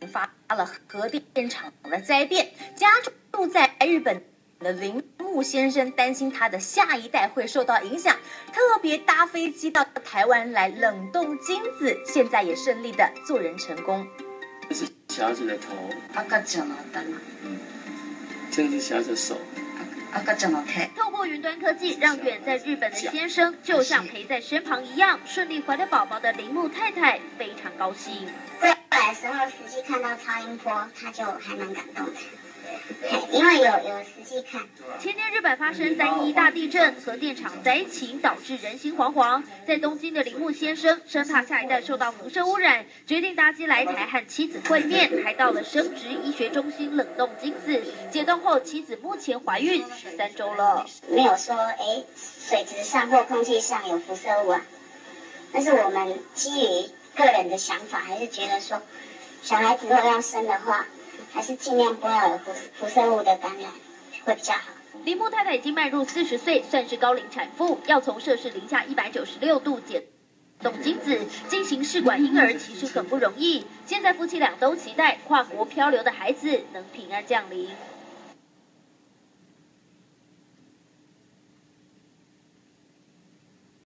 发了核电厂的灾变，家住在日本的铃木先生担心他的下一代会受到影响，特别搭飞机到台湾来冷冻金子，现在也顺利的做人成功。 这是小孩子的头， 赤ちゃんの頭， 这是小孩子的手。 赤ちゃんの手。 透过云端科技，让远在日本的先生就像陪在身旁一样，顺利怀了宝宝的铃木太太非常高兴。 过来的时候，实际看到超音波，他就还蛮感动的。因为有实际看。 前年日本发生3.11大地震，核电厂灾情导致人心惶惶。在东京的铃木先生生怕下一代受到辐射污染，决定搭机来台和妻子会面，还到了生殖医学中心冷冻精子。解冻后，妻子目前怀孕13周了。 没有说水质上或空气上有辐射物啊，但是我们基于个人的想法，还是觉得说，小孩子如果要生的话，还是尽量不要有辐射物的感染，会比较好。 铃木太太已经迈入40岁，算是高龄产妇，要从摄氏零下196度解冻精子进行试管婴儿，其实很不容易。现在夫妻俩都期待跨国漂流的孩子能平安降临。